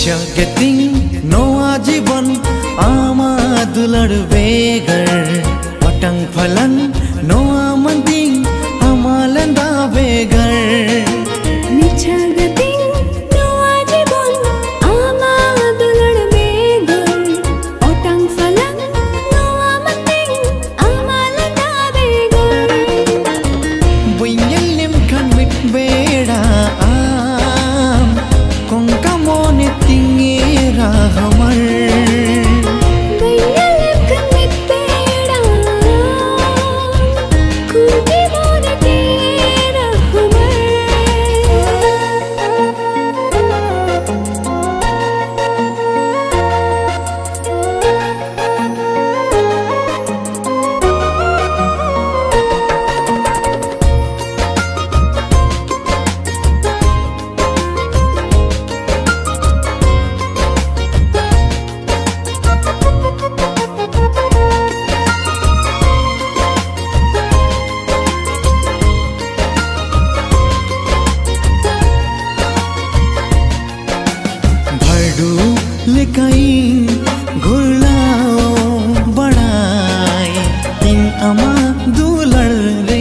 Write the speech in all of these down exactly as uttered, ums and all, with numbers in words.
Getting no ajiban ama dular begar Otang phalan no amanding amalanda begar Nicha getting no ajiban ama dular begar Otang phalan no amanding amalanda begar Buinyalim kan mit beda am kong kamone tingira hamar Buinyalim kan mit beda kuki mone tingira hamar Lekain gulao badai ting ama dular re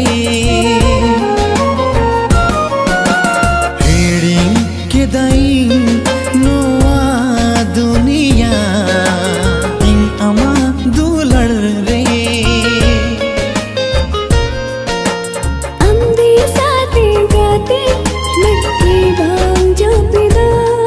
heading kedain noa duniya ting ama dular re Amdi saate gaate matki bang jo pida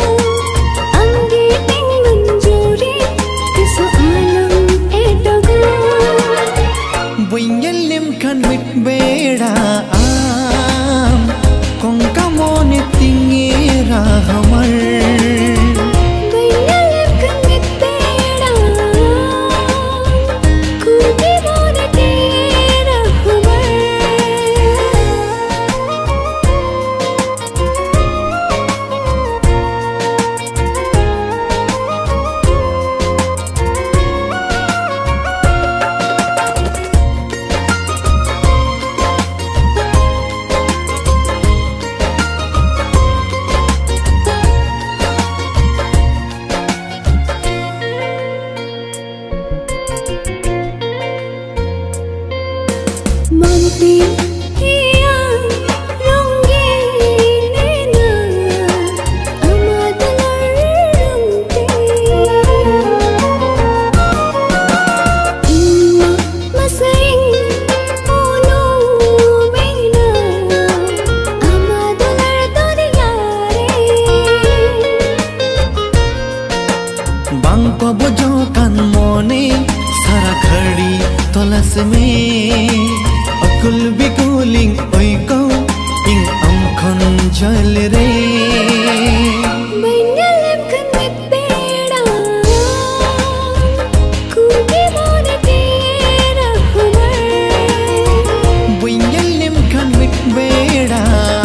Buinyalim kan mit beda am kong kamone tingira hamar Buinyalim kan mit beda kuki mone tingira hamar Mampi hiang ronggi nena amat lerunti Ima masaing ulu bina amat ler duniare bang ko bojokan mone sara khadi tolas में अकुल बिकुलिंग ओई को ing am khon jal re Buinyalim kan mit beda kuki mone tingira hamar Buinyalim kan mit beda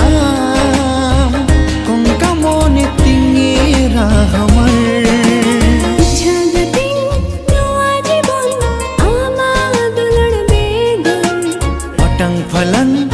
kong kamone tingira hamar Nicha getting no ajiban ama dular begar Otang phalan